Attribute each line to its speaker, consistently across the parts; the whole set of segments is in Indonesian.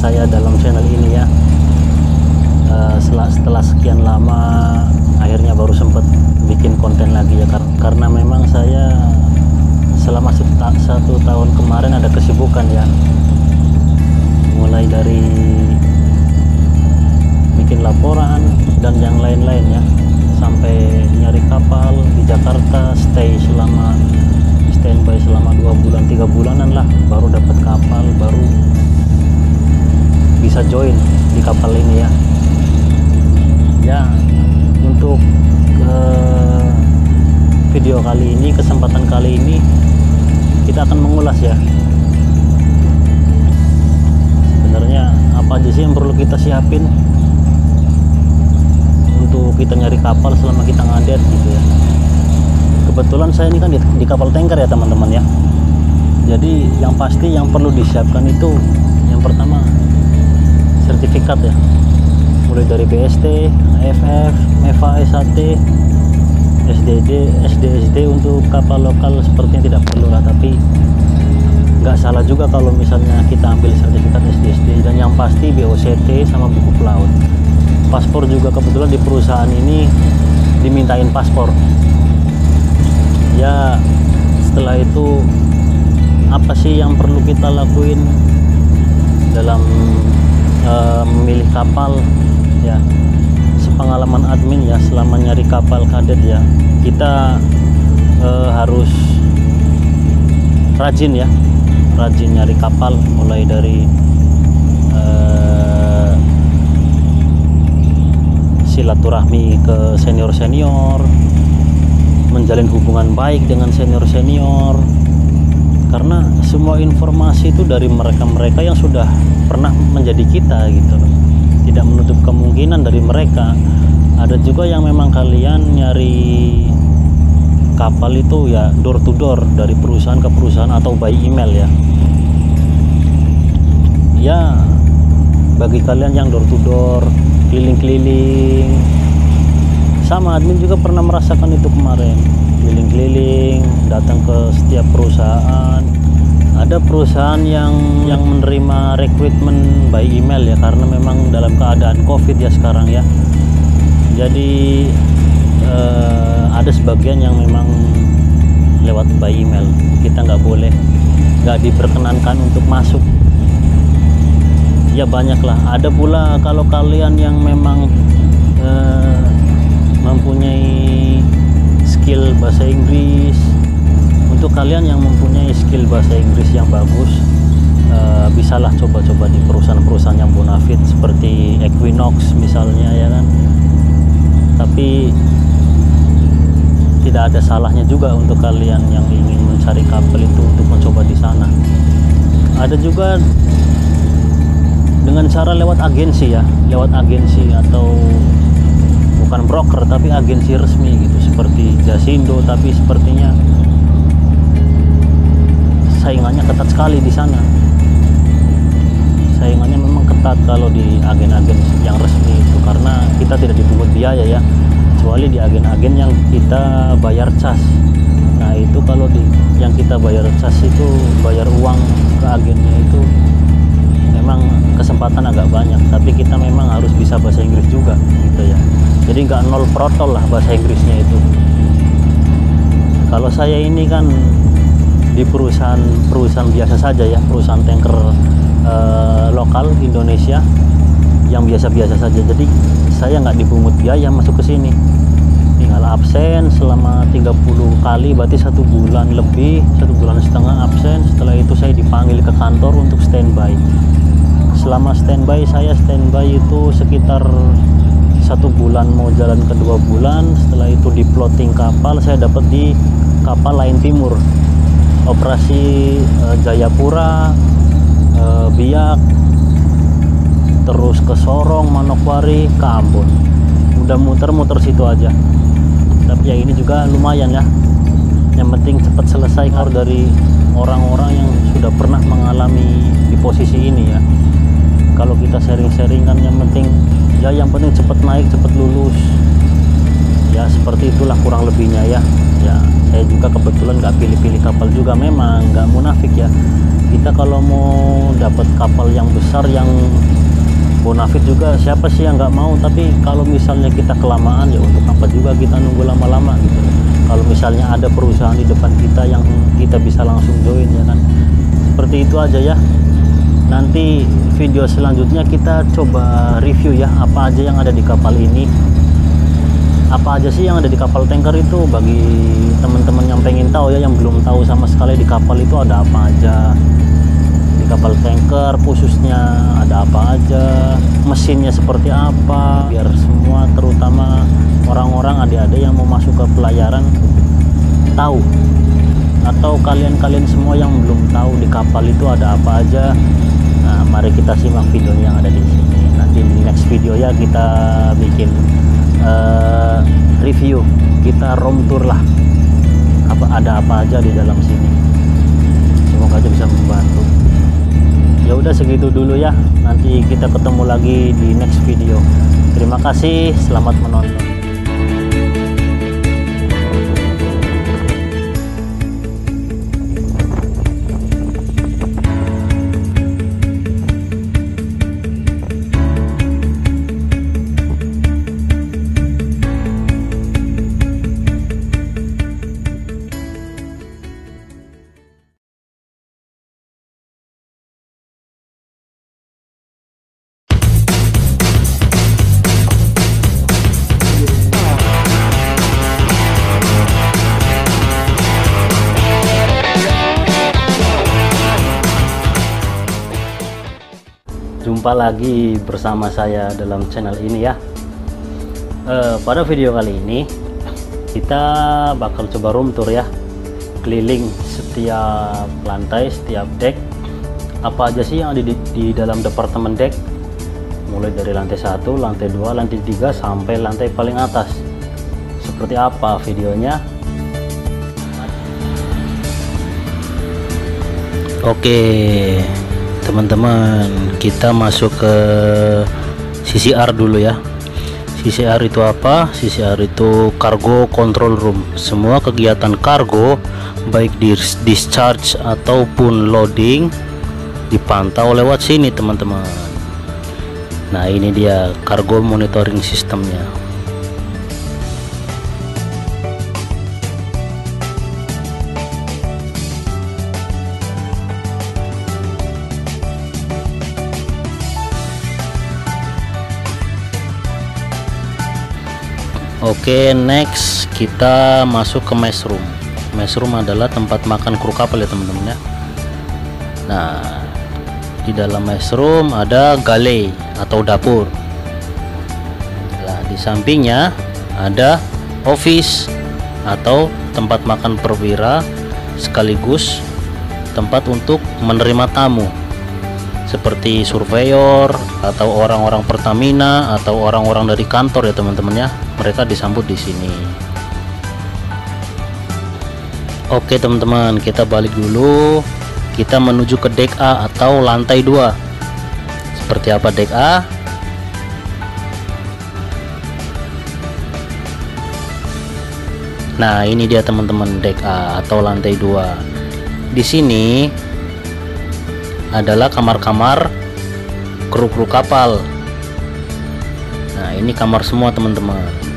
Speaker 1: saya dalam channel ini ya. Setelah sekian lama akhirnya baru sempat bikin konten lagi ya, karena memang saya selama satu tahun kemarin ada kesibukan ya, mulai dari bikin laporan dan yang lain-lain ya, sampai nyari kapal di Jakarta, standby selama 2 bulan 3 bulanan lah, baru dapat kapal, baru bisa join di kapal ini ya. Ya, untuk video kali ini, kesempatan kali ini kita akan mengulas ya, sebenarnya apa aja sih yang perlu kita siapin untuk kita nyari kapal selama kita ngadet gitu ya. Kebetulan saya ini kan di kapal tanker ya teman-teman ya. Jadi yang pasti yang perlu disiapkan itu yang pertama sertifikat ya, mulai dari BST, AFF, MEFA, SAT, SDSD untuk kapal lokal sepertinya tidak perlu lah, tapi nggak salah juga kalau misalnya kita ambil sertifikat SDSD. Dan yang pasti BOCT sama buku pelaut. Paspor juga kebetulan di perusahaan ini dimintain paspor ya. Setelah itu apa sih yang perlu kita lakuin dalam memilih kapal ya? Sepengalaman admin ya, selama nyari kapal kadet ya, kita harus rajin ya, rajin nyari kapal, mulai dari silaturahmi ke senior-senior, menjalin hubungan baik dengan senior-senior, karena semua informasi itu dari mereka-mereka yang sudah pernah menjadi kita gitu loh. Tidak menutup kemungkinan dari mereka. Ada juga yang memang kalian nyari kapal itu ya door to door, dari perusahaan ke perusahaan atau by email ya. Ya, bagi kalian yang door to door, keliling-keliling, sama admin juga pernah merasakan itu kemarin, keliling-keliling, datang ke setiap perusahaan. Ada perusahaan yang menerima rekrutmen by email ya, karena memang dalam keadaan COVID ya sekarang ya. Jadi ada sebagian yang memang lewat by email, kita nggak boleh, nggak diperkenankan untuk masuk ya. Banyak lah. Ada pula kalau kalian yang memang mempunyai skill bahasa Inggris. Untuk kalian yang mempunyai skill bahasa Inggris yang bagus, bisalah coba-coba di perusahaan-perusahaan yang bonafit seperti Equinox misalnya ya kan. Tapi tidak ada salahnya juga untuk kalian yang ingin mencari kapal itu untuk mencoba di sana. Ada juga dengan cara lewat agensi ya, lewat agensi atau bukan broker tapi agensi resmi gitu, seperti Jasindo, tapi sepertinya saingannya ketat sekali di sana. Saingannya memang ketat kalau di agen-agen yang resmi itu, karena kita tidak dipungut biaya ya, kecuali di agen-agen yang kita bayar cas. Nah itu kalau di yang kita bayar cas itu, bayar uang ke agennya itu memang kesempatan agak banyak, tapi kita memang harus bisa bahasa Inggris juga gitu ya. Jadi nggak nol protol lah bahasa Inggrisnya itu. Kalau saya ini kan di perusahaan biasa saja ya, perusahaan tanker lokal Indonesia yang biasa-biasa saja. Jadi saya nggak dipungut biaya masuk ke sini, tinggal absen selama 30 kali, berarti 1 bulan lebih, 1,5 bulan absen. Setelah itu saya dipanggil ke kantor untuk standby. Selama standby, saya standby itu sekitar 1 bulan, mau jalan ke 2 bulan. Setelah itu di plotting kapal, saya dapat di kapal Lain Timur, operasi Jayapura, Biak, terus ke Sorong, Manokwari, ke Ambon. Udah muter-muter situ aja. Tapi ya ini juga lumayan ya, yang penting cepat selesai dari orang-orang yang sudah pernah mengalami di posisi ini ya. Kalau kita sharing-sharing kan yang penting cepat naik, cepat lulus ya, seperti itulah kurang lebihnya ya. Ya saya juga kebetulan nggak pilih-pilih kapal juga, memang nggak munafik ya. Kita kalau mau dapat kapal yang besar, yang bonafit juga, siapa sih yang nggak mau? Tapi kalau misalnya kita kelamaan, ya untuk apa juga kita nunggu lama-lama gitu. Kalau misalnya ada perusahaan di depan kita yang kita bisa langsung join, ya kan. Seperti itu aja ya. Nanti video selanjutnya kita coba review ya, apa aja yang ada di kapal ini. Apa aja sih yang ada di kapal tanker itu, bagi teman-teman yang pengen tahu ya, yang belum tahu sama sekali di kapal itu ada apa aja. Di kapal tanker khususnya ada apa aja, mesinnya seperti apa, biar semua, terutama orang-orang adik-adik yang mau masuk ke pelayaran tahu. Atau kalian-kalian semua yang belum tahu di kapal itu ada apa aja. Nah, mari kita simak videonya yang ada di sini. Nanti di next video ya kita bikin review, kita room tour lah, ada apa aja di dalam sini. Semoga aja bisa membantu. Ya udah segitu dulu ya, nanti kita ketemu lagi di next video. Terima kasih, selamat menonton. Jumpa lagi bersama saya dalam channel ini ya. Pada video kali ini kita bakal coba room tour ya, keliling setiap lantai, setiap deck. Apa aja sih yang ada di dalam departemen deck, mulai dari lantai 1, lantai 2, lantai 3 sampai lantai paling atas. Seperti apa videonya? Oke teman-teman, kita masuk ke CCR dulu ya. CCR itu apa? CCR itu cargo control room. Semua kegiatan kargo, baik di discharge ataupun loading, dipantau lewat sini teman-teman. Nah ini dia cargo monitoring sistemnya. Oke, next kita masuk ke mess room. Mess room adalah tempat makan kru kapal ya teman-teman ya. Nah, di dalam mess room ada galley atau dapur. Nah, di sampingnya ada office atau tempat makan perwira, sekaligus tempat untuk menerima tamu seperti surveyor atau orang-orang Pertamina atau orang-orang dari kantor ya teman-teman ya. Mereka disambut di sini. Oke teman-teman, kita balik dulu. Kita menuju ke deck A atau lantai 2. Seperti apa deck A? Nah, ini dia teman-teman deck A atau lantai 2. Di sini adalah kamar-kamar kru-kru kapal. Nah, ini kamar semua teman-teman.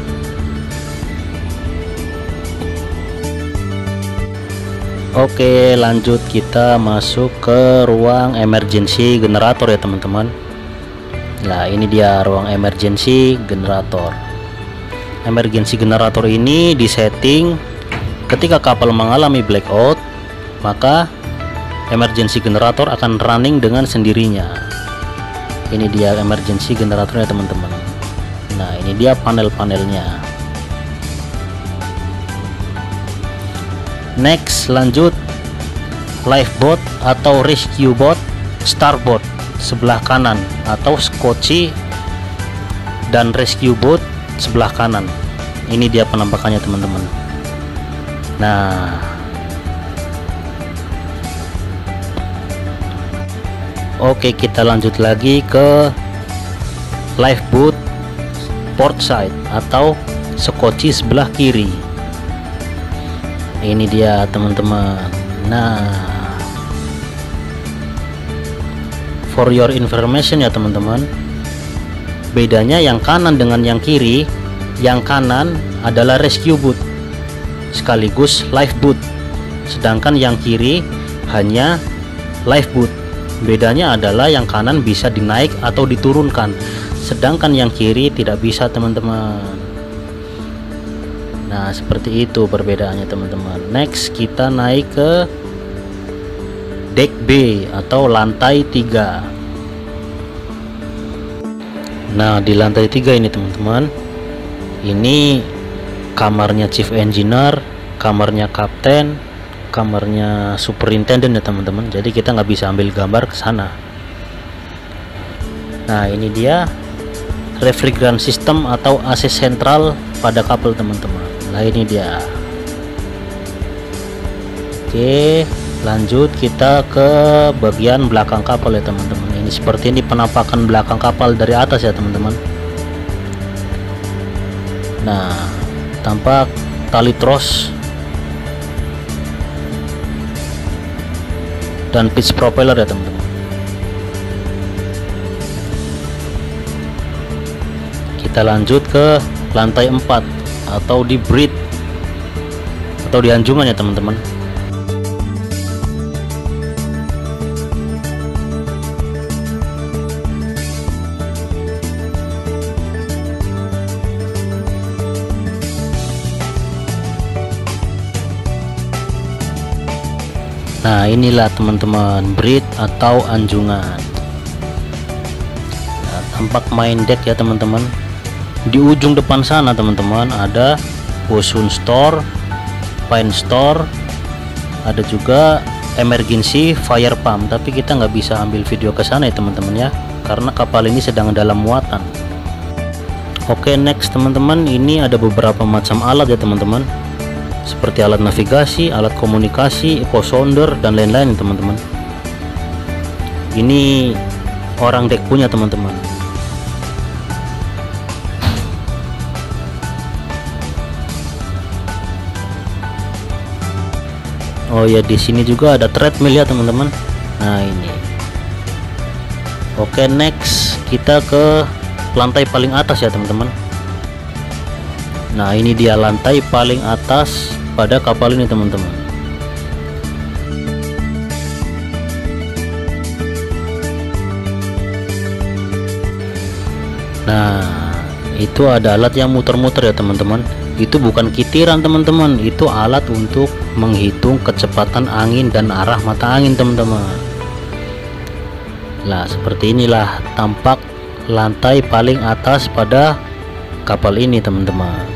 Speaker 1: Oke, lanjut kita masuk ke ruang emergency generator ya teman-teman. Nah, ini dia ruang emergency generator. Emergency generator ini disetting ketika kapal mengalami blackout, maka emergency generator akan running dengan sendirinya. Ini dia emergency generatornya teman-teman. Nah, ini dia panel-panelnya. Next, lanjut lifeboat atau rescue boat starboard sebelah kanan, atau skoci dan rescue boat sebelah kanan. Ini dia penampakannya teman-teman. Nah, oke, kita lanjut lagi ke lifeboat port side atau skoci sebelah kiri. Ini dia teman-teman. Nah, for your information ya teman-teman, bedanya yang kanan dengan yang kiri, yang kanan adalah rescue boot sekaligus life boot, sedangkan yang kiri hanya life boot. Bedanya adalah yang kanan bisa dinaik atau diturunkan, sedangkan yang kiri tidak bisa teman-teman. Nah seperti itu perbedaannya teman-teman. Next kita naik ke deck B atau lantai 3. Nah di lantai 3 ini teman-teman, ini kamarnya chief engineer, kamarnya kapten, kamarnya superintendent ya teman-teman. Jadi kita nggak bisa ambil gambar ke sana. Nah ini dia refrigerant system atau AC sentral pada kapal teman-teman. Nah ini dia. Oke, lanjut kita ke bagian belakang kapal ya teman-teman. Ini seperti ini penampakan belakang kapal dari atas ya teman-teman. Nah tampak tali tros dan pitch propeller ya teman-teman. Kita lanjut ke lantai 4 atau di bridge atau di anjungan ya teman-teman. Nah inilah teman-teman bridge atau anjungan. Nah, tampak main deck ya teman-teman. Di ujung depan sana teman-teman ada bosun store, pine store, ada juga emergency fire pump. Tapi kita nggak bisa ambil video ke sana ya teman-teman ya, karena kapal ini sedang dalam muatan. Oke, next teman-teman, ini ada beberapa macam alat ya teman-teman, seperti alat navigasi, alat komunikasi, echo sounder dan lain-lain teman-teman. Ini orang dek punya teman-teman. Oh ya, di sini juga ada treadmill ya teman-teman. Nah ini. Oke, next kita ke lantai paling atas ya teman-teman. Nah ini dia lantai paling atas pada kapal ini teman-teman. Nah itu ada alat yang muter-muter ya teman-teman. Itu bukan kitiran teman-teman, itu alat untuk menghitung kecepatan angin dan arah mata angin teman-teman. Nah seperti inilah tampak lantai paling atas pada kapal ini teman-teman.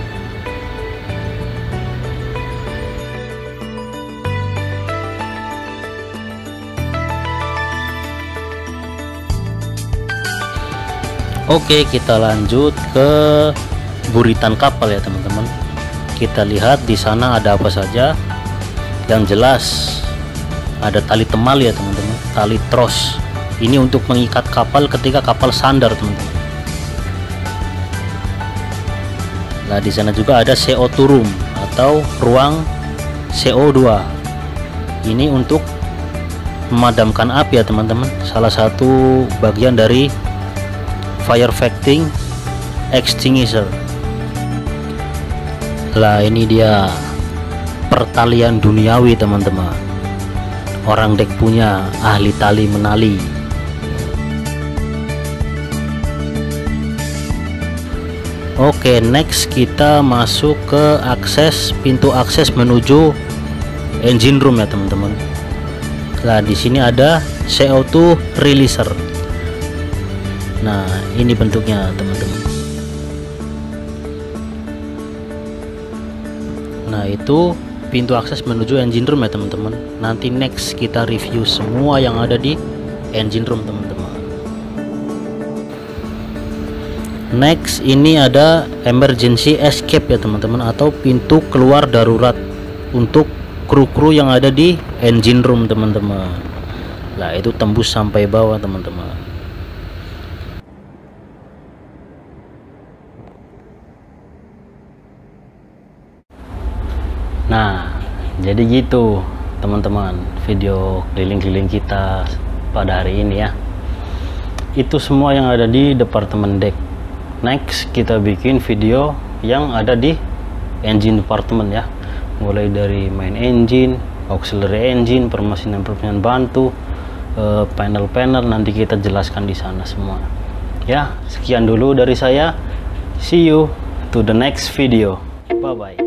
Speaker 1: Oke, kita lanjut ke buritan kapal ya teman-teman. Kita lihat di sana ada apa saja. Yang jelas ada tali temal ya teman-teman, tali tros. Ini untuk mengikat kapal ketika kapal sandar teman-teman. Nah di sana juga ada CO2 room atau ruang CO2. Ini untuk memadamkan api ya teman-teman. Salah satu bagian dari fire fighting extinguisher. Lah ini dia pertalian duniawi teman-teman. Orang dek punya, ahli tali menali. Oke, next kita masuk ke pintu akses menuju engine room ya teman-teman. Nah di sini ada CO2 releaser. Nah ini bentuknya teman-teman. Nah itu pintu akses menuju engine room ya teman-teman. Nanti next kita review semua yang ada di engine room teman-teman. Next ini ada emergency escape ya teman-teman, atau pintu keluar darurat untuk kru-kru yang ada di engine room teman-teman. Nah itu tembus sampai bawah teman-teman. Nah jadi gitu teman-teman video keliling-keliling kita pada hari ini ya. itu semua yang ada di departemen deck. Next kita bikin video yang ada di engine department ya, mulai dari main engine, auxiliary engine, permesinan bantu, panel-panel, nanti kita jelaskan di sana semua ya. Sekian dulu dari saya, see you to the next video, bye bye.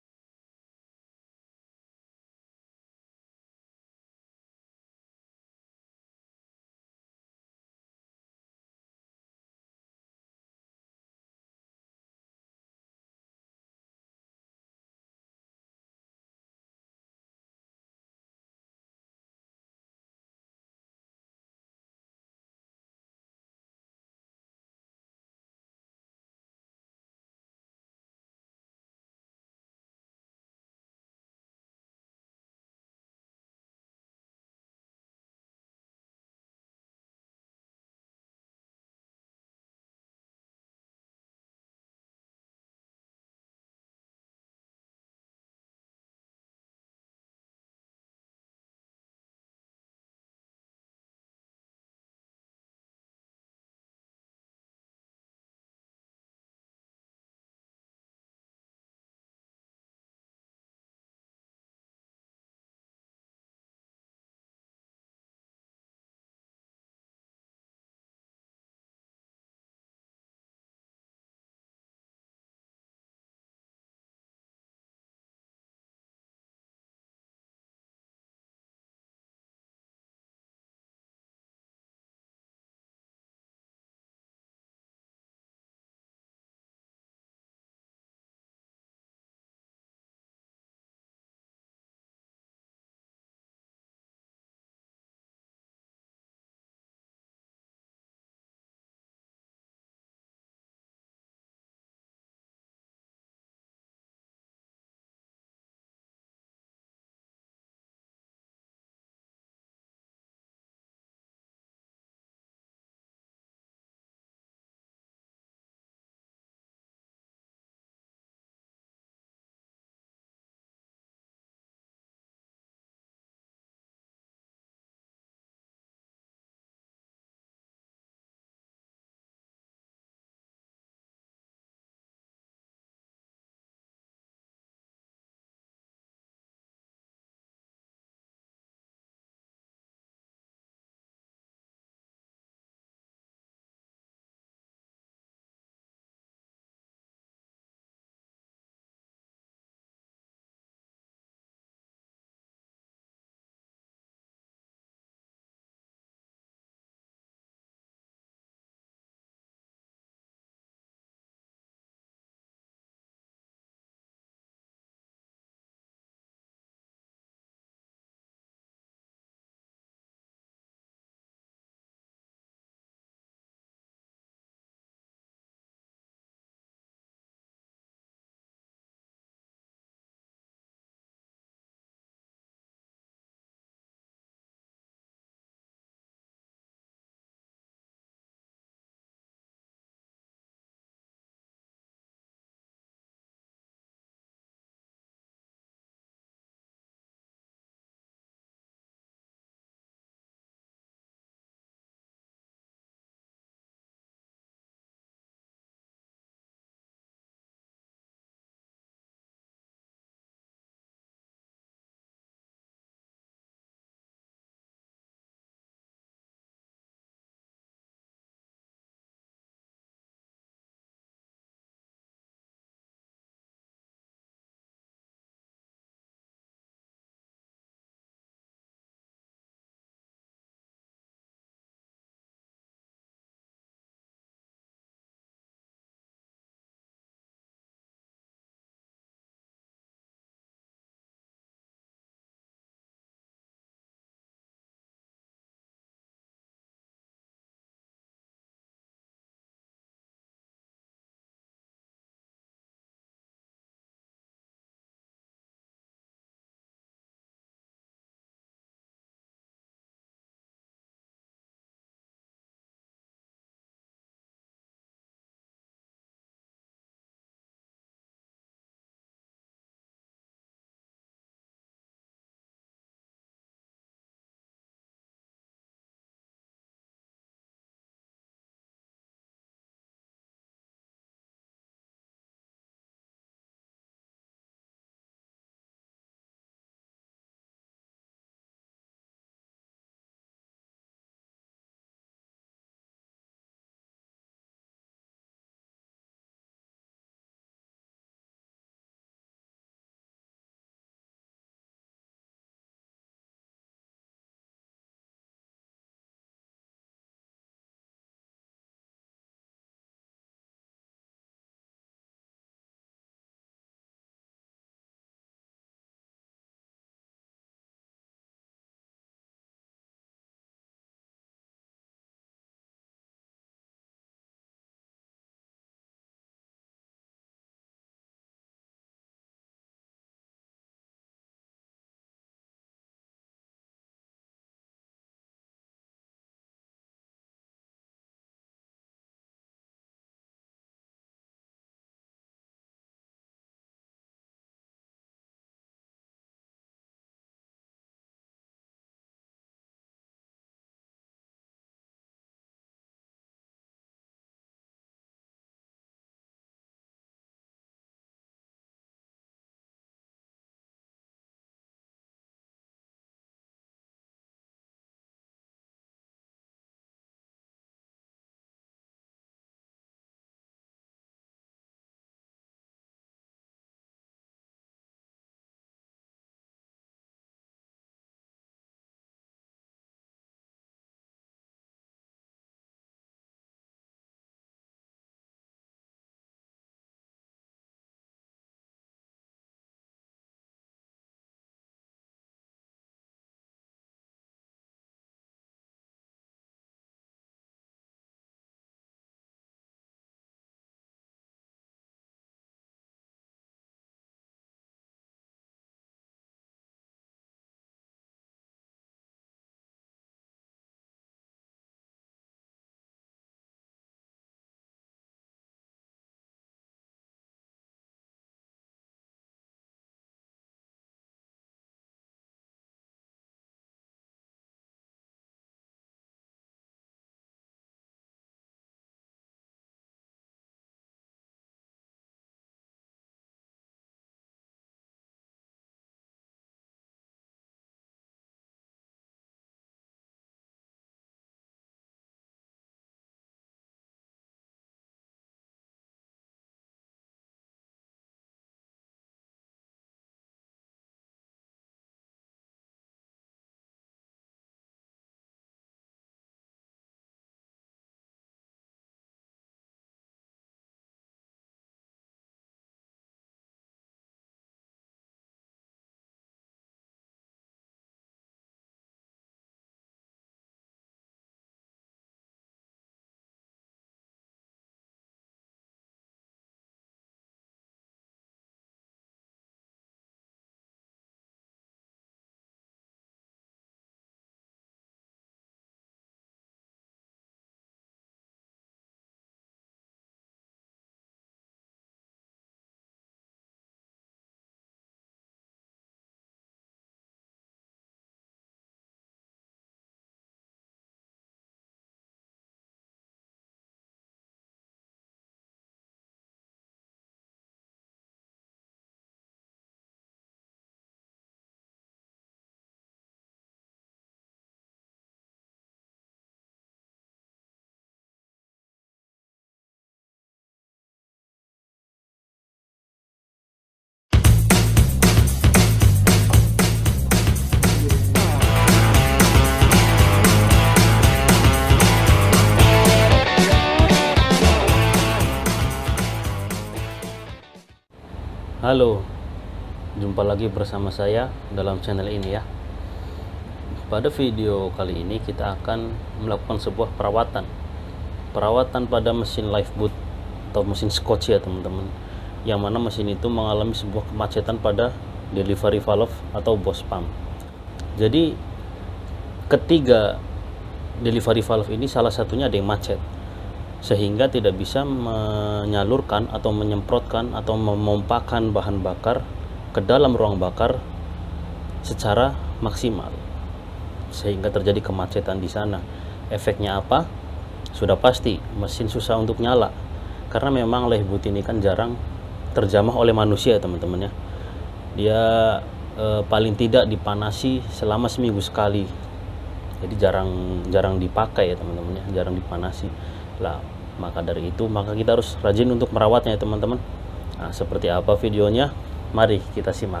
Speaker 1: Halo, jumpa lagi bersama saya dalam channel ini ya. Pada video kali ini kita akan melakukan sebuah perawatan pada mesin lifeboat atau mesin scotch ya teman-teman, yang mana mesin itu mengalami sebuah kemacetan pada delivery valve atau bos pump. Jadi ketiga delivery valve ini salah satunya ada yang macet, sehingga tidak bisa menyalurkan atau menyemprotkan atau memompakan bahan bakar ke dalam ruang bakar secara maksimal, sehingga terjadi kemacetan di sana. Efeknya apa? Sudah pasti mesin susah untuk nyala, karena memang lifeboat ini kan jarang terjamah oleh manusia teman-teman ya. Dia paling tidak dipanasi selama seminggu sekali, jadi jarang dipakai ya teman-teman ya, jarang dipanasi lah. Maka dari itu kita harus rajin untuk merawatnya ya teman-teman. Nah, seperti apa videonya? Mari kita simak.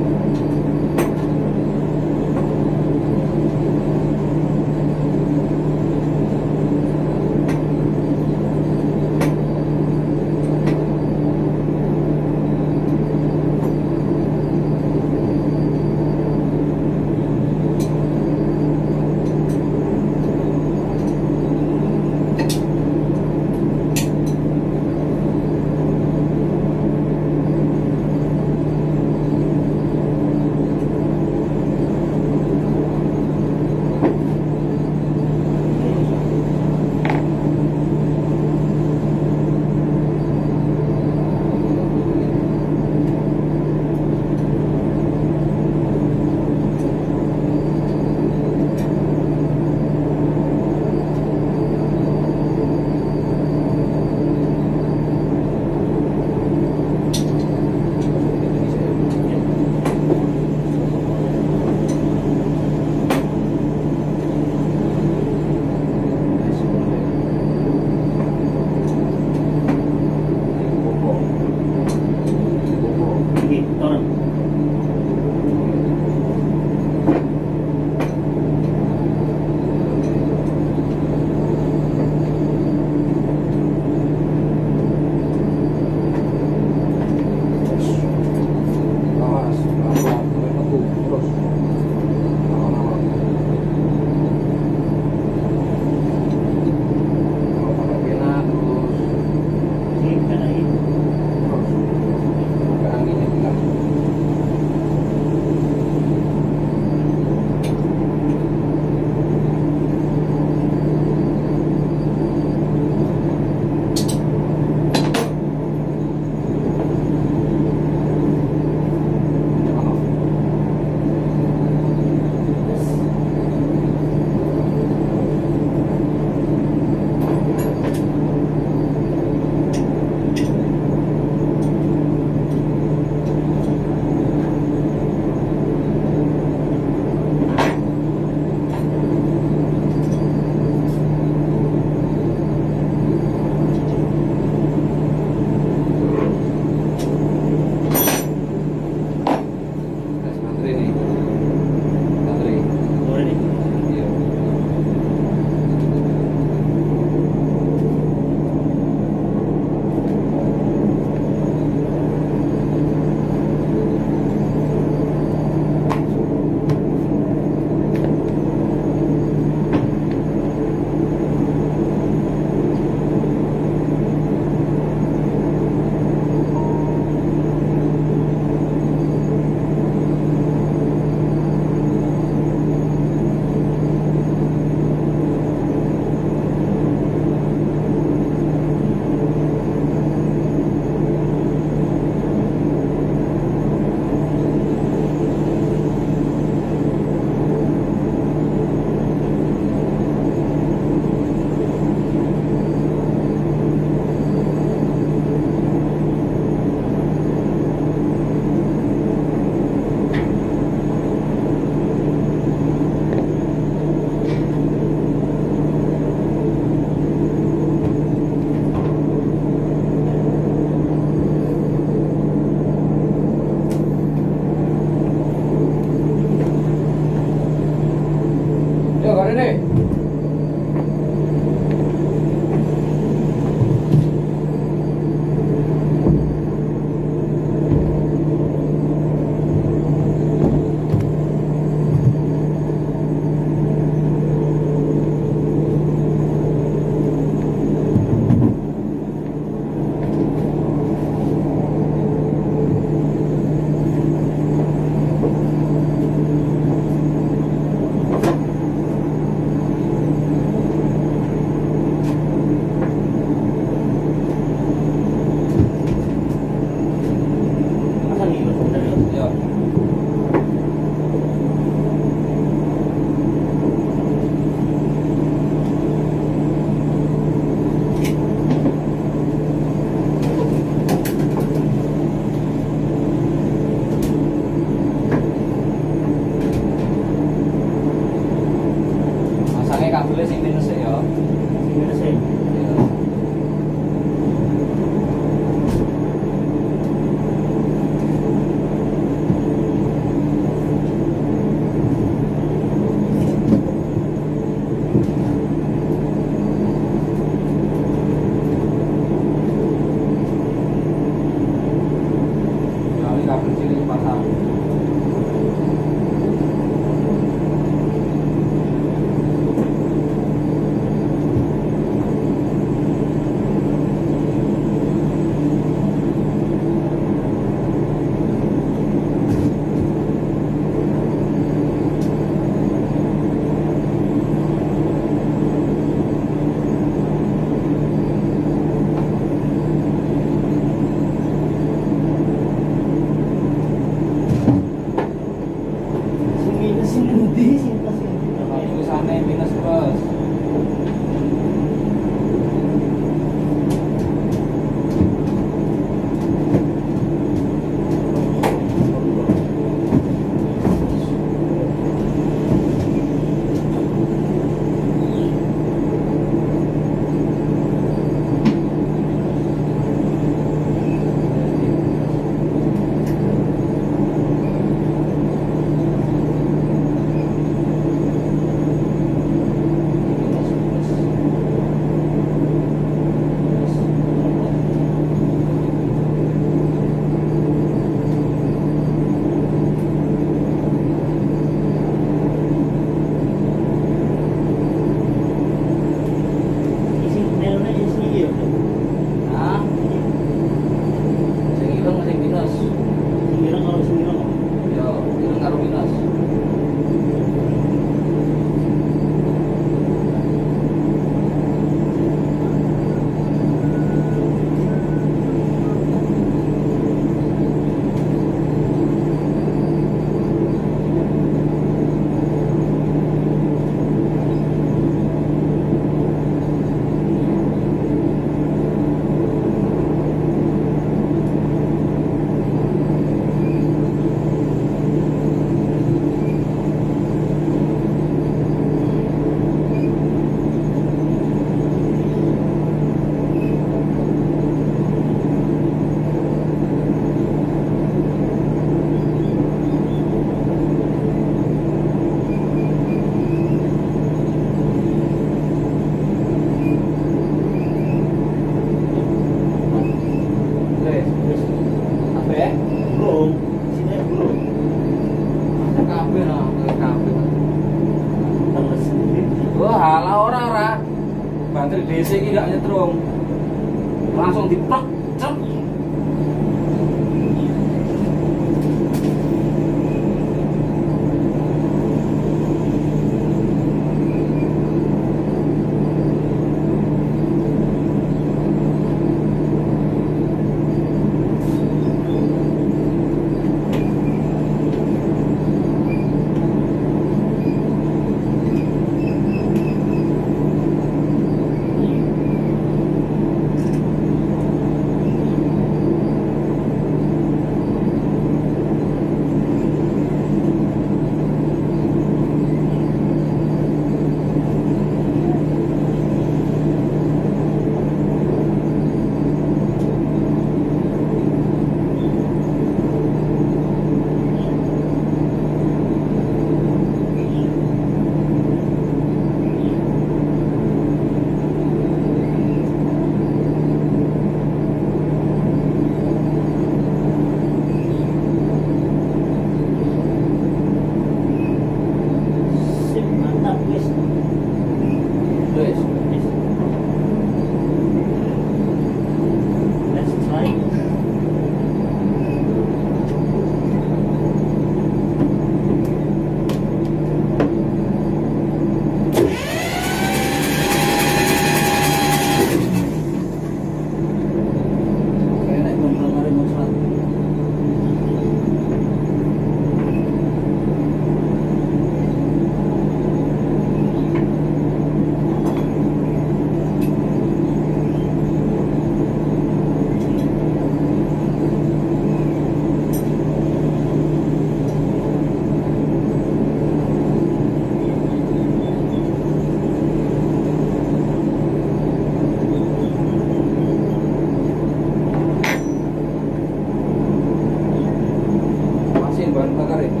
Speaker 2: bahan bakar ya.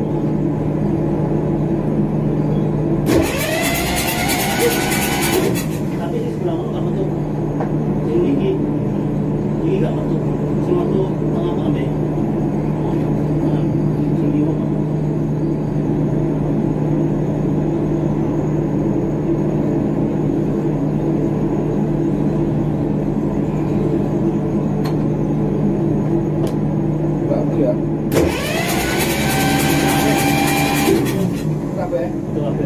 Speaker 1: Tapi si sebelah mana nggak metu? Ini nggak metu. Si metu tengah-tengah deh. Nah, si biru.
Speaker 2: Batu ya. Kenapa ya?
Speaker 1: Itu apa?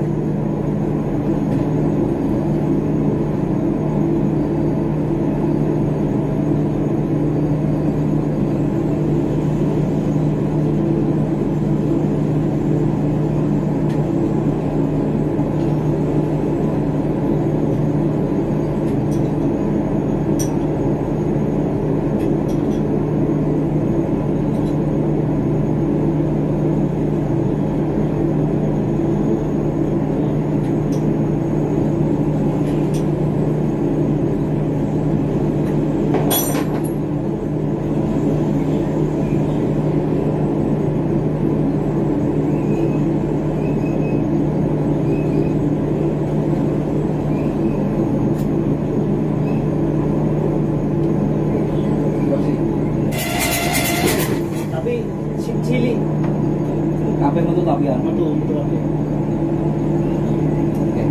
Speaker 1: Tapi cili
Speaker 2: Apa yang metu tapi ya?
Speaker 1: metu betul apa?
Speaker 2: Oke.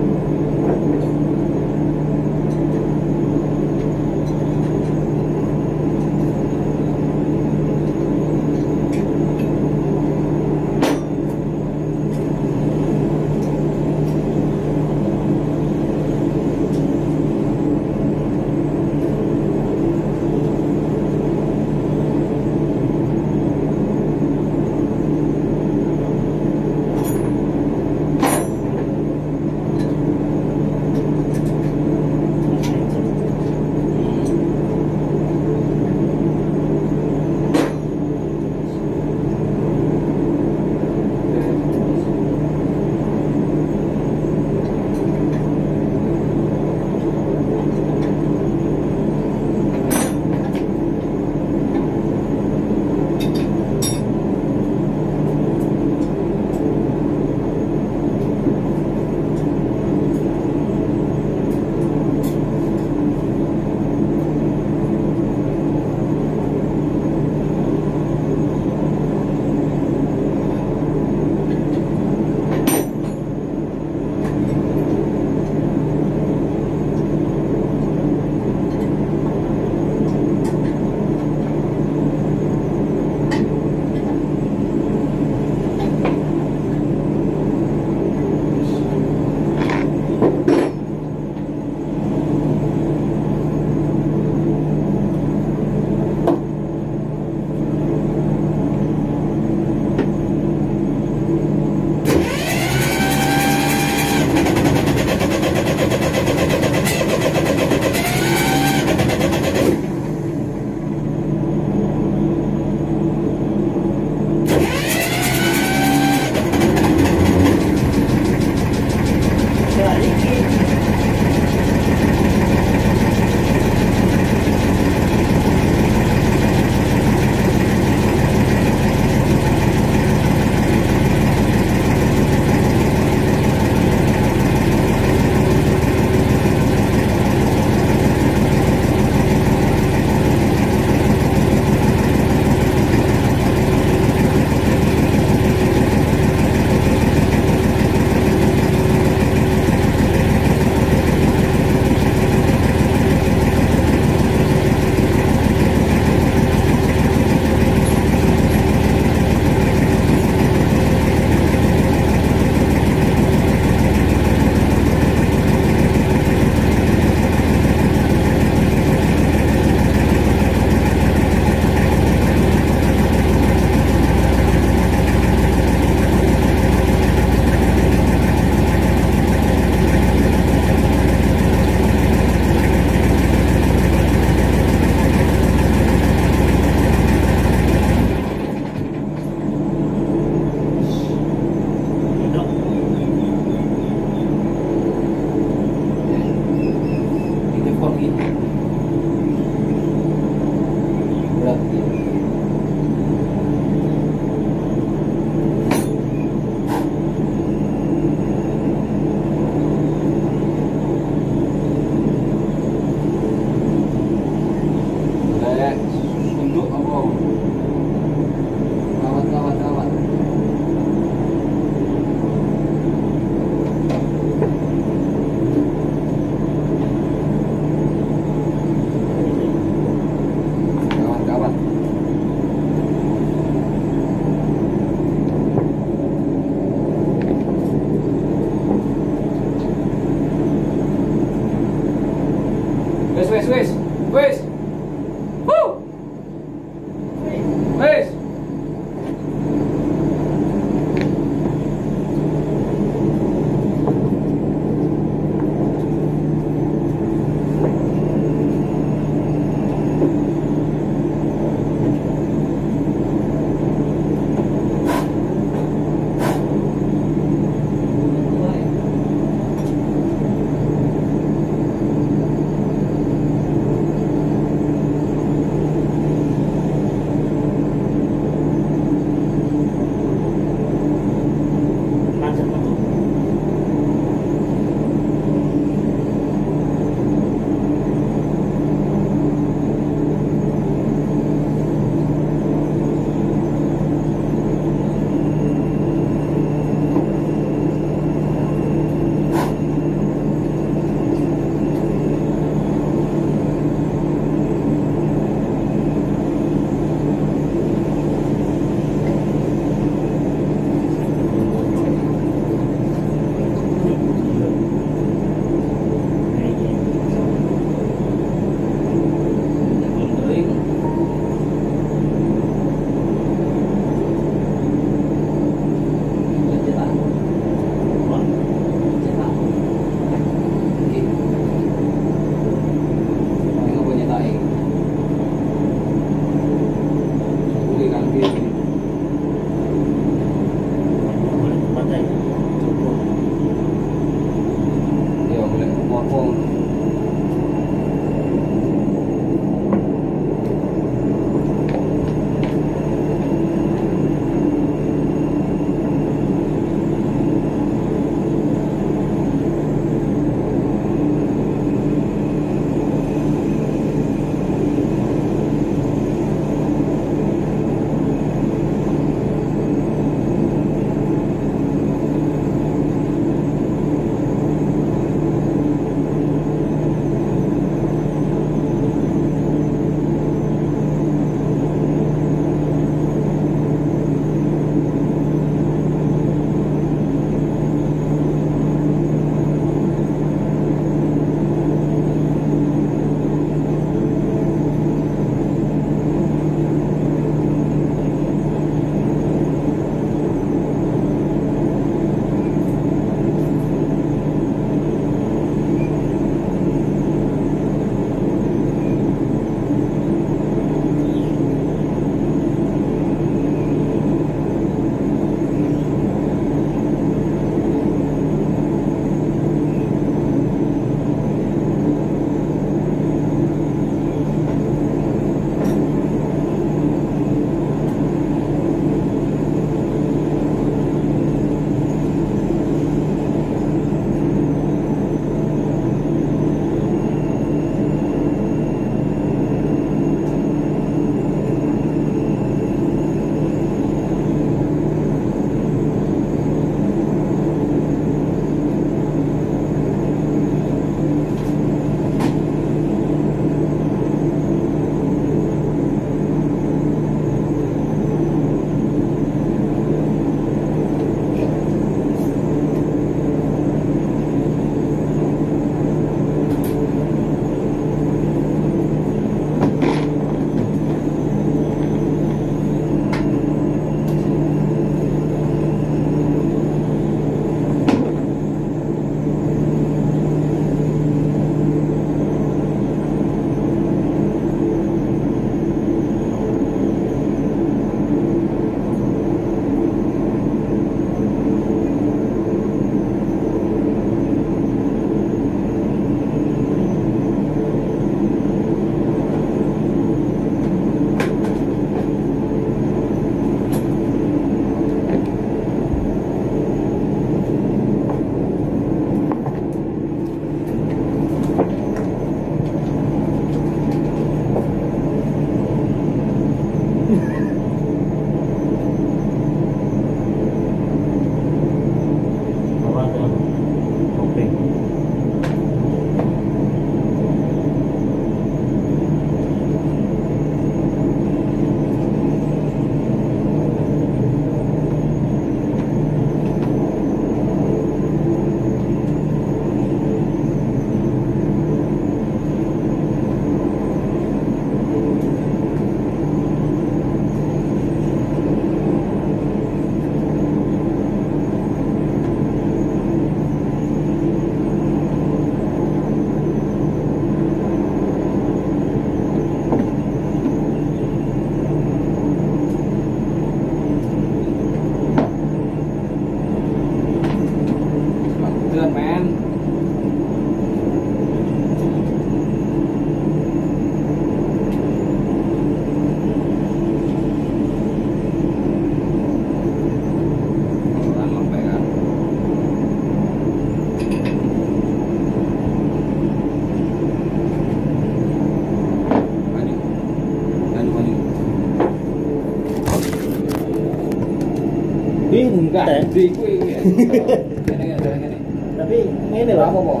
Speaker 2: Enggak,
Speaker 1: Teh.
Speaker 2: di gue ya. Gini.
Speaker 1: Tapi ini
Speaker 2: Apa kok?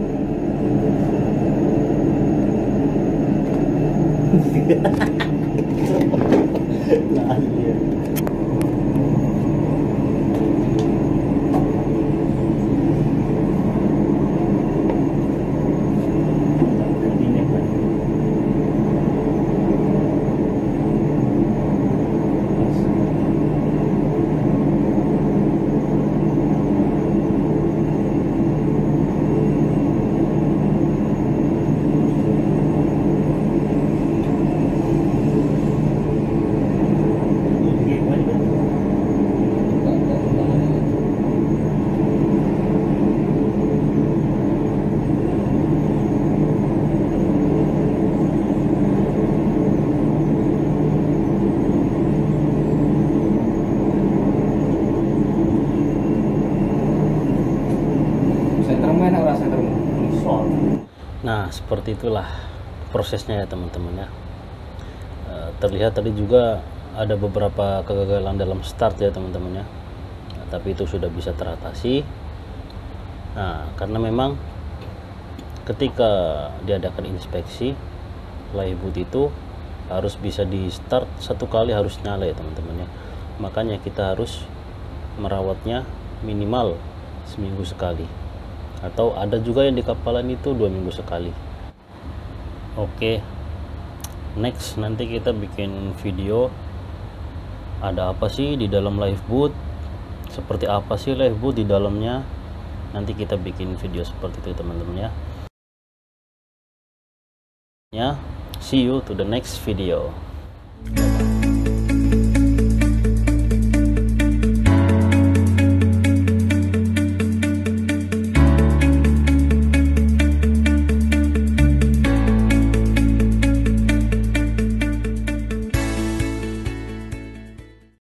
Speaker 1: Nah, iya.
Speaker 2: Sentermu enak ora sentermu?
Speaker 1: Nah, seperti itulah prosesnya ya teman-teman ya. Terlihat tadi juga ada beberapa kegagalan dalam start ya teman-teman ya. Nah, tapi itu sudah bisa teratasi. Nah, karena memang ketika diadakan inspeksi live boot itu harus bisa di start satu kali harus nyala ya teman-teman ya. Makanya kita harus merawatnya minimal seminggu sekali, atau ada juga yang di kapalan itu 2 minggu sekali. Oke, next nanti kita bikin video ada apa sih di dalam live boot, seperti apa sih live boot di dalamnya. Nanti kita bikin video seperti itu teman-teman ya. See you to the next video.